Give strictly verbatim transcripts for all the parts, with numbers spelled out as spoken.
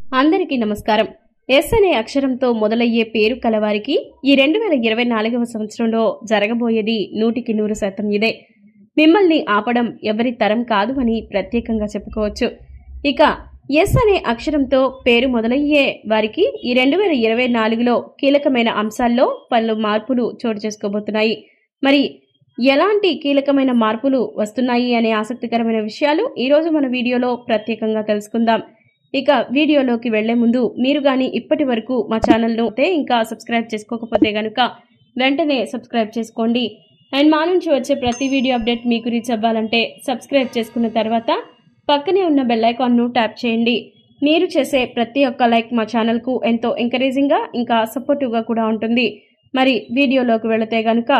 అందరికీ నమస్కారం. ఎస్ అనే అక్షరంతో మొదలయ్యే పేరు కలవారికి ఈ రెండు వేల ఇరవై నాలుగవ సంవత్సరంలో జరగబోయేది నూటికి నూరు శాతం ఇదే. మిమ్మల్ని ఆపడం ఎవరి తరం కాదు అని ప్రత్యేకంగా చెప్పుకోవచ్చు. ఇక ఎస్ అనే అక్షరంతో పేరు మొదలయ్యే వారికి ఈ రెండు వేల ఇరవై నాలుగులో కీలకమైన అంశాల్లో పలు మార్పులు చోటు చేసుకోబోతున్నాయి. మరి ఎలాంటి కీలకమైన మార్పులు వస్తున్నాయి అనే ఆసక్తికరమైన విషయాలు ఈరోజు మన వీడియోలో ప్రత్యేకంగా తెలుసుకుందాం. ఇక వీడియోలోకి వెళ్లే ముందు మీరు గాని ఇప్పటి వరకు మా ఛానల్ను ఇంకా సబ్స్క్రైబ్ చేసుకోకపోతే గనుక వెంటనే సబ్స్క్రైబ్ చేసుకోండి. అండ్ మా నుంచి వచ్చే ప్రతి వీడియో అప్డేట్ మీకు రీచ్ అవ్వాలంటే సబ్స్క్రైబ్ చేసుకున్న తర్వాత పక్కనే ఉన్న బెల్ ఐకాన్ను ట్యాప్ చేయండి. మీరు చేసే ప్రతి ఒక్క లైక్ మా ఛానల్కు ఎంతో ఎంకరేజింగ్గా ఇంకా సపోర్టివ్గా కూడా ఉంటుంది. మరి వీడియోలోకి వెళితే గనుక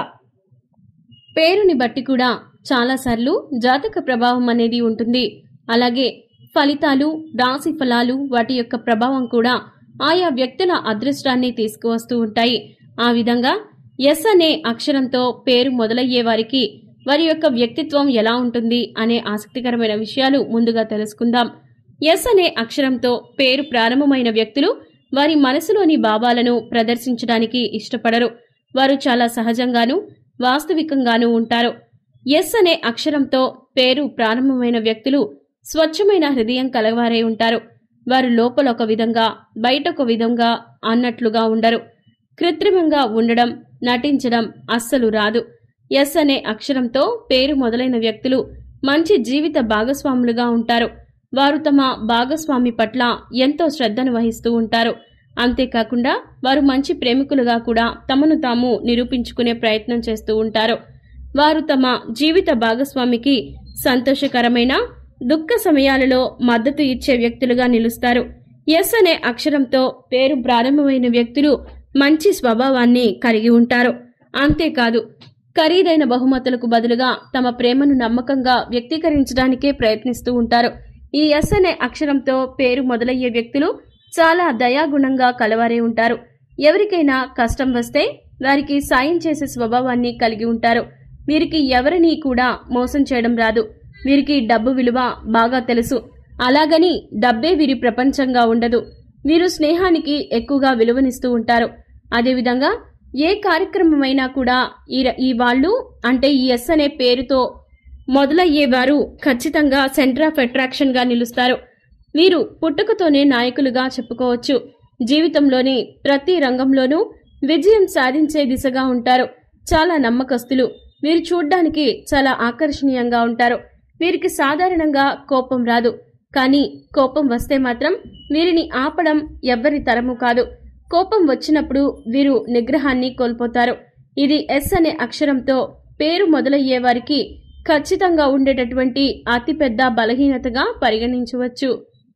పేరుని బట్టి కూడా చాలాసార్లు జాతక ప్రభావం అనేది ఉంటుంది. అలాగే ఫలితాలు, రాశి ఫలాలు వాటి యొక్క ప్రభావం కూడా ఆయా వ్యక్తుల అదృష్టాన్ని తీసుకువస్తూ ఉంటాయి. ఆ విధంగా ఎస్ అనే అక్షరంతో పేరు మొదలయ్యే వారికి వారి యొక్క వ్యక్తిత్వం ఎలా ఉంటుంది అనే ఆసక్తికరమైన విషయాలు ముందుగా తెలుసుకుందాం. ఎస్ అనే అక్షరంతో పేరు ప్రారంభమైన వ్యక్తులు వారి మనసులోని భావాలను ప్రదర్శించడానికి ఇష్టపడరు. వారు చాలా సహజంగానూ వాస్తవికంగానూ ఉంటారు. ఎస్ అనే అక్షరంతో పేరు ప్రారంభమైన వ్యక్తులు స్వచ్ఛమైన హృదయం కలవారై ఉంటారు. వారు లోపల ఒక విధంగా బయట ఒక విధంగా అన్నట్లుగా ఉండరు. కృత్రిమంగా ఉండడం, నటించడం అస్సలు రాదు. ఎస్ అనే అక్షరంతో పేరు మొదలైన వ్యక్తులు మంచి జీవిత భాగస్వాములుగా ఉంటారు. వారు తమ భాగస్వామి పట్ల ఎంతో శ్రద్ధను వహిస్తూ ఉంటారు. అంతేకాకుండా వారు మంచి ప్రేమికులుగా కూడా తమను తాము నిరూపించుకునే ప్రయత్నం చేస్తూ ఉంటారు. వారు తమ జీవిత భాగస్వామికి సంతోషకరమైన దుఃఖ సమయాలలో మద్దతు ఇచ్చే వ్యక్తులుగా నిలుస్తారు. ఎస్ అనే అక్షరంతో పేరు ప్రారంభమైన వ్యక్తులు మంచి స్వభావాన్ని కలిగి ఉంటారు. అంతేకాదు ఖరీదైన బహుమతులకు బదులుగా తమ ప్రేమను నమ్మకంగా వ్యక్తీకరించడానికే ప్రయత్నిస్తూ ఉంటారు. ఈ ఎస్ అనే అక్షరంతో పేరు మొదలయ్యే వ్యక్తులు చాలా దయాగుణంగా కలవారే ఉంటారు. ఎవరికైనా కష్టం వస్తే వారికి సాయం చేసే స్వభావాన్ని కలిగి ఉంటారు. వీరికి ఎవరిని కూడా మోసం చేయడం రాదు. వీరికి డబ్బు విలువ బాగా తెలుసు. అలాగని డబ్బే వీరి ప్రపంచంగా ఉండదు. వీరు స్నేహానికి ఎక్కువగా విలువనిస్తూ ఉంటారు. అదేవిధంగా ఏ కార్యక్రమమైనా కూడా ఈ వాళ్ళు అంటే ఈ ఎస్ అనే పేరుతో మొదలయ్యేవారు ఖచ్చితంగా సెంటర్ ఆఫ్ అట్రాక్షన్ గా నిలుస్తారు. వీరు పుట్టుకతోనే నాయకులుగా చెప్పుకోవచ్చు. జీవితంలోని ప్రతి రంగంలోనూ విజయం సాధించే దిశగా ఉంటారు. చాలా నమ్మకస్తులు. వీరు చూడ్డానికి చాలా ఆకర్షణీయంగా ఉంటారు. వీరికి సాధారణంగా కోపం రాదు. కానీ కోపం వస్తే మాత్రం వీరిని ఆపడం ఎవ్వరి తరము కాదు. కోపం వచ్చినప్పుడు వీరు నిగ్రహాన్ని కోల్పోతారు. ఇది ఎస్ అనే అక్షరంతో పేరు మొదలయ్యే వారికి ఖచ్చితంగా ఉండేటటువంటి అతిపెద్ద బలహీనతగా పరిగణించవచ్చు.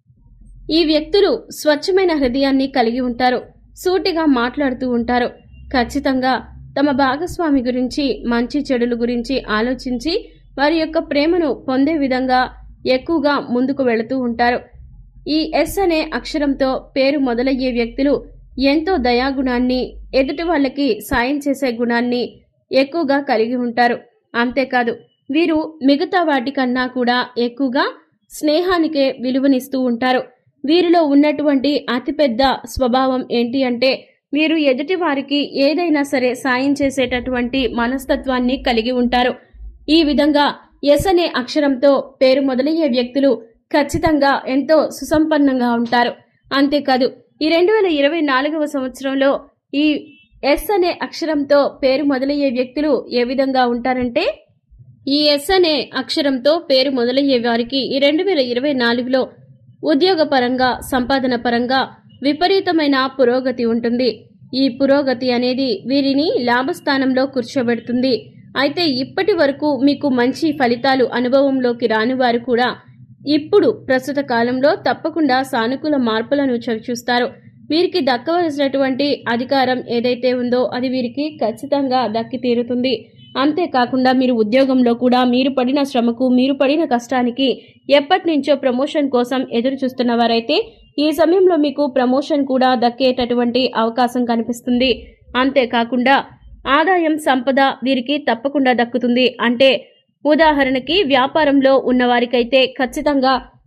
ఈ వ్యక్తులు స్వచ్ఛమైన హృదయాన్ని కలిగి ఉంటారు. సూటిగా మాట్లాడుతూ ఉంటారు. ఖచ్చితంగా తమ భాగస్వామి గురించి మంచి చెడుల గురించి ఆలోచించి వారి యొక్క ప్రేమను పొందే విధంగా ఎక్కువగా ముందుకు వెళుతూ ఉంటారు. ఈ ఎస్ అనే అక్షరంతో పేరు మొదలయ్యే వ్యక్తులు ఎంతో దయాగుణాన్ని, ఎదుటి వాళ్ళకి సాయం చేసే గుణాన్ని ఎక్కువగా కలిగి ఉంటారు. అంతేకాదు వీరు మిగతా వాటికన్నా కూడా ఎక్కువగా స్నేహానికే విలువనిస్తూ ఉంటారు. వీరిలో ఉన్నటువంటి అతిపెద్ద స్వభావం ఏంటి అంటే వీరు ఎదుటి వారికి ఏదైనా సరే సాయం చేసేటటువంటి మనస్తత్వాన్ని కలిగి ఉంటారు. ఈ విధంగా ఎస్ అనే అక్షరంతో పేరు మొదలయ్యే వ్యక్తులు ఖచ్చితంగా ఎంతో సుసంపన్నంగా ఉంటారు. అంతేకాదు ఈ రెండు వేల ఇరవై నాలుగవ సంవత్సరంలో ఈ ఎస్ అనే అక్షరంతో పేరు మొదలయ్యే వ్యక్తులు ఏ విధంగా ఉంటారంటే ఈ ఎస్ అనే అక్షరంతో పేరు మొదలయ్యే వారికి ఈ రెండు వేల ఇరవై నాలుగులో ఉద్యోగ పరంగా, సంపాదన పరంగా విపరీతమైన పురోగతి ఉంటుంది. ఈ పురోగతి అనేది వీరిని లాభస్థానంలో కూర్చోబెడుతుంది. అయితే ఇప్పటి వరకు మీకు మంచి ఫలితాలు అనుభవంలోకి రాని వారు కూడా ఇప్పుడు ప్రస్తుత కాలంలో తప్పకుండా సానుకూల మార్పులను చవిచూస్తారు. వీరికి దక్కవలసినటువంటి అధికారం ఏదైతే ఉందో అది వీరికి ఖచ్చితంగా దక్కి తీరుతుంది. అంతేకాకుండా మీరు ఉద్యోగంలో కూడా మీరు పడిన శ్రమకు, మీరు పడిన కష్టానికి ఎప్పటి నుంచో ప్రమోషన్ కోసం ఎదురు చూస్తున్న వారైతే ఈ సమయంలో మీకు ప్రమోషన్ కూడా దక్కేటటువంటి అవకాశం కనిపిస్తుంది. అంతేకాకుండా ఆదాయం, సంపద వీరికి తప్పకుండా దక్కుతుంది. అంటే ఉదాహరణకి వ్యాపారంలో ఉన్న వారికైతే ఖచ్చితంగా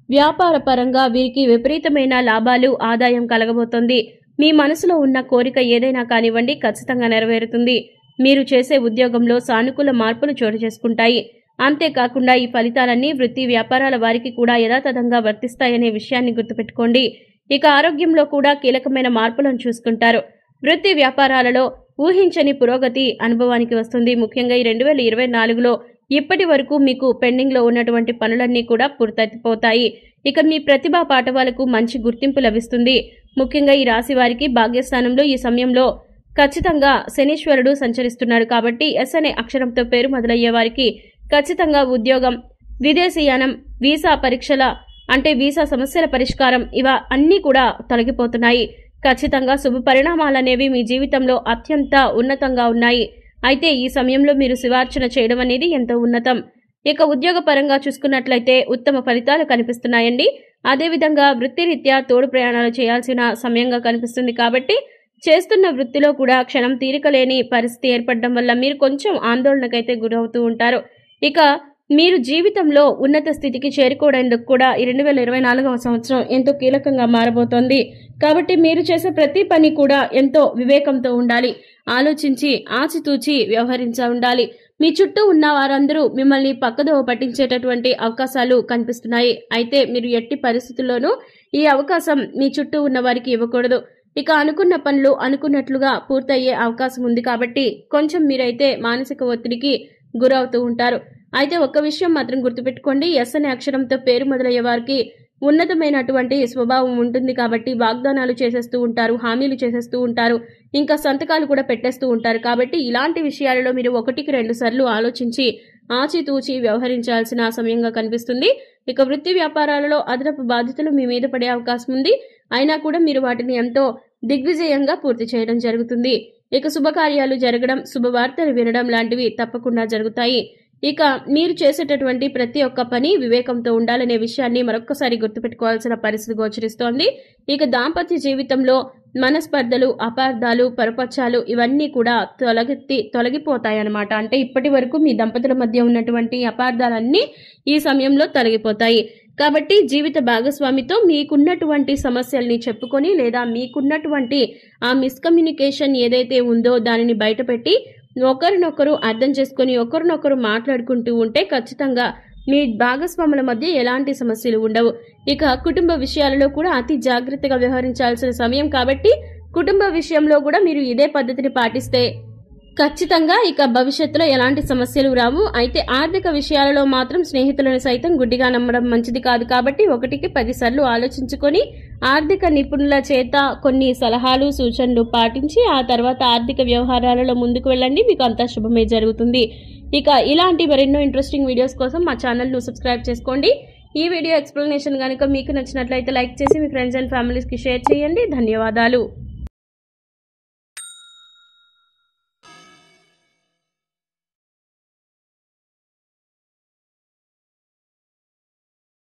వ్యాపార పరంగా వీరికి విపరీతమైన లాభాలు ఆదాయం కలగబోతోంది. మీ మనసులో ఉన్న కోరిక ఏదైనా కానివ్వండి ఖచ్చితంగా నెరవేరుతుంది. మీరు చేసే ఉద్యోగంలో సానుకూల మార్పులు చోటు చేసుకుంటాయి. అంతేకాకుండా ఈ ఫలితాలన్నీ వృత్తి వ్యాపారాల వారికి కూడా యథాతథంగా వర్తిస్తాయనే విషయాన్ని గుర్తుపెట్టుకోండి. ఇక ఆరోగ్యంలో కూడా కీలకమైన మార్పులను చూసుకుంటారు. వృత్తి వ్యాపారాలలో ఊహించని పురోగతి అనుభవానికి వస్తుంది. ముఖ్యంగా ఈ రెండు వేల ఇరవై నాలుగులో ఇప్పటి వరకు మీకు పెండింగ్లో ఉన్నటువంటి పనులన్నీ కూడా పూర్తయిపోతాయి. ఇక మీ ప్రతిభా పాఠవాలకు మంచి గుర్తింపు లభిస్తుంది. ముఖ్యంగా ఈ రాశి వారికి భాగ్యస్థానంలో ఈ సమయంలో ఖచ్చితంగా శనీశ్వరుడు సంచరిస్తున్నాడు కాబట్టి ఎస్ అనే అక్షరంతో పేరు మొదలయ్యే వారికి ఖచ్చితంగా ఉద్యోగం, విదేశీయానం, వీసా పరీక్షల అంటే వీసా సమస్యల పరిష్కారం ఇవ అన్నీ కూడా తొలగిపోతున్నాయి. ఖచ్చితంగా శుభ పరిణామాలనేవి మీ జీవితంలో అత్యంత ఉన్నతంగా ఉన్నాయి. అయితే ఈ సమయంలో మీరు శివార్చన చేయడం అనేది ఎంతో ఉన్నతం. ఇక ఉద్యోగ పరంగా చూసుకున్నట్లయితే ఉత్తమ ఫలితాలు కనిపిస్తున్నాయండి. అదేవిధంగా వృత్తిరీత్యా తోడు ప్రయాణాలు చేయాల్సిన సమయంగా కనిపిస్తుంది కాబట్టి చేస్తున్న వృత్తిలో కూడా క్షణం తీరిక లేని పరిస్థితి ఏర్పడడం వల్ల మీరు కొంచెం ఆందోళనకైతే గురవుతూ ఉంటారు. ఇక మీరు జీవితంలో ఉన్నత స్థితికి చేరుకోవడానికి కూడా ఈ రెండు వేల ఇరవై నాలుగవ సంవత్సరం ఎంతో కీలకంగా మారబోతోంది. కాబట్టి మీరు చేసే ప్రతి పని కూడా ఎంతో వివేకంతో ఉండాలి. ఆలోచించి ఆచితూచి వ్యవహరించ ఉండాలి. మీ చుట్టూ ఉన్న వారందరూ మిమ్మల్ని పక్కదోవ పట్టించేటటువంటి అవకాశాలు కనిపిస్తున్నాయి. అయితే మీరు ఎట్టి పరిస్థితుల్లోనూ ఈ అవకాశం మీ చుట్టూ ఉన్న వారికి ఇవ్వకూడదు. ఇక అనుకున్న పనులు అనుకున్నట్లుగా పూర్తయ్యే అవకాశం ఉంది కాబట్టి కొంచెం మీరైతే మానసిక ఒత్తిడికి గురవుతూ ఉంటారు. అయితే ఒక్క విషయం మాత్రం గుర్తుపెట్టుకోండి, ఎస్ అనే అక్షరంతో పేరు మొదలయ్యే వారికి ఉన్నతమైనటువంటి స్వభావం ఉంటుంది కాబట్టి వాగ్దానాలు చేసేస్తూ ఉంటారు, హామీలు చేసేస్తూ ఉంటారు, ఇంకా సంతకాలు కూడా పెట్టేస్తూ ఉంటారు. కాబట్టి ఇలాంటి విషయాలలో మీరు ఒకటికి రెండు సార్లు ఆలోచించి ఆచితూచి వ్యవహరించాల్సిన సమయంగా కనిపిస్తుంది. ఇక వృత్తి వ్యాపారాలలో అదనపు బాధ్యతలు మీ మీద పడే అవకాశం ఉంది. అయినా కూడా మీరు వాటిని ఎంతో దిగ్విజయంగా పూర్తి చేయడం జరుగుతుంది. ఇక శుభకార్యాలు జరగడం, శుభవార్తలు వినడం లాంటివి తప్పకుండా జరుగుతాయి. ఇక మీరు చేసేటటువంటి ప్రతి ఒక్క పని వివేకంతో ఉండాలనే విషయాన్ని మరొక్కసారి గుర్తుపెట్టుకోవాల్సిన పరిస్థితి గోచరిస్తోంది. ఇక దాంపత్య జీవితంలో మనస్పర్ధలు, అపార్థాలు, పరపచ్చాలు ఇవన్నీ కూడా తొలగి తొలగిపోతాయన్నమాట. అంటే ఇప్పటి వరకు మీ దంపతుల మధ్య ఉన్నటువంటి అపార్థాలన్నీ ఈ సమయంలో తొలగిపోతాయి. కాబట్టి జీవిత భాగస్వామితో మీకున్నటువంటి సమస్యల్ని చెప్పుకొని లేదా మీకున్నటువంటి ఆ మిస్కమ్యూనికేషన్ ఏదైతే ఉందో దానిని బయటపెట్టి ఒకరినొకరు అర్థం చేసుకొని ఒకరినొకరు మాట్లాడుకుంటూ ఉంటే ఖచ్చితంగా మీ భాగస్వాముల మధ్య ఎలాంటి సమస్యలు ఉండవు. ఇక కుటుంబ విషయాలలో కూడా అతి జాగ్రత్తగా వ్యవహరించాల్సిన సమయం కాబట్టి కుటుంబ విషయంలో కూడా మీరు ఇదే పద్ధతిని పాటిస్తే ఖచ్చితంగా ఇక భవిష్యత్తులో ఎలాంటి సమస్యలు రావు. అయితే ఆర్థిక విషయాలలో మాత్రం స్నేహితులను సైతం గుడ్డిగా నమ్మడం మంచిది కాదు. కాబట్టి ఒకటికి పది సార్లు ఆలోచించుకొని ఆర్థిక నిపుణుల చేత కొన్ని సలహాలు సూచనలు పాటించి ఆ తర్వాత ఆర్థిక వ్యవహారాలలో ముందుకు వెళ్ళండి. మీకు అంతా శుభమే జరుగుతుంది. ఇక ఇలాంటి మరెన్నో ఇంట్రెస్టింగ్ వీడియోస్ కోసం మా ఛానల్ను సబ్స్క్రైబ్ చేసుకోండి. ఈ వీడియో ఎక్స్ప్లెనేషన్ కనుక మీకు నచ్చినట్లయితే లైక్ చేసి మీ ఫ్రెండ్స్ అండ్ ఫ్యామిలీస్కి షేర్ చేయండి. ధన్యవాదాలు.